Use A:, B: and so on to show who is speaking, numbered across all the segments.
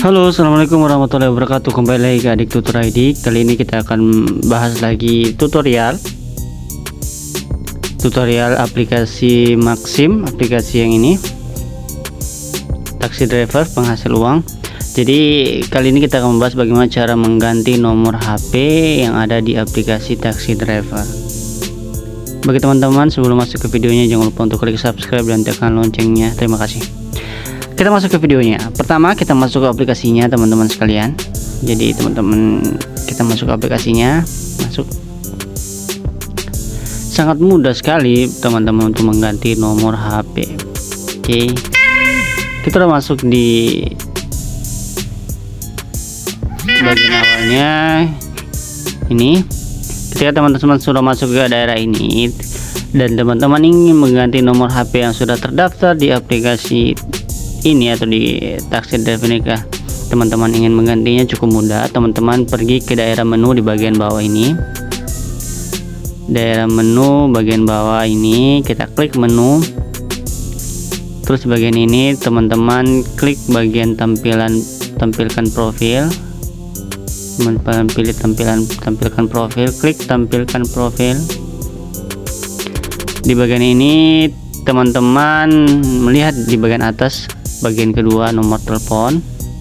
A: Halo, assalamualaikum warahmatullahi wabarakatuh. Kembali lagi ke Adik Tutor ID. Kali ini kita akan bahas lagi tutorial aplikasi Maxim, aplikasi yang ini, taksi driver penghasil uang. Jadi kali ini kita akan membahas bagaimana cara mengganti nomor HP yang ada di aplikasi taksi driver. Bagi teman-teman, sebelum masuk ke videonya jangan lupa untuk klik subscribe dan tekan loncengnya. Terima kasih. Kita masuk ke videonya. Pertama kita masuk ke aplikasinya teman-teman sekalian. Jadi teman-teman, kita masuk ke aplikasinya, masuk. Sangat mudah sekali teman-teman untuk mengganti nomor HP. Oke, kita udah masuk di bagian awalnya ini. Ketika teman-teman sudah masuk ke daerah ini dan teman-teman ingin mengganti nomor HP yang sudah terdaftar di aplikasi ini atau di taksi driver ini, teman-teman ingin menggantinya, cukup mudah. Teman-teman pergi ke daerah menu di bagian bawah ini, daerah menu bagian bawah ini, kita klik menu, terus di bagian ini teman-teman klik bagian tampilkan profil, teman-teman pilih tampilkan profil, klik tampilkan profil. Di bagian ini teman-teman melihat di bagian atas bagian kedua nomor telepon.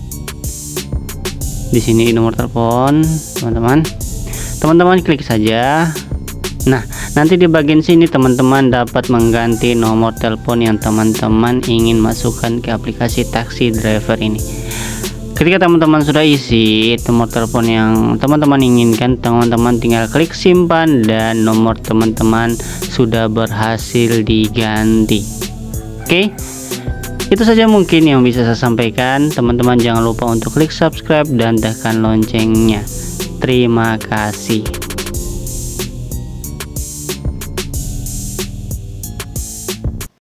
A: Di sini nomor telepon, teman-teman klik saja. Nah, nanti di bagian sini teman-teman dapat mengganti nomor telepon yang teman-teman ingin masukkan ke aplikasi taksi driver ini. Ketika teman-teman sudah isi nomor telepon yang teman-teman inginkan, teman-teman tinggal klik simpan dan nomor teman-teman sudah berhasil diganti. Oke, itu saja mungkin yang bisa saya sampaikan. Teman-teman jangan lupa untuk klik subscribe dan tekan loncengnya. Terima kasih.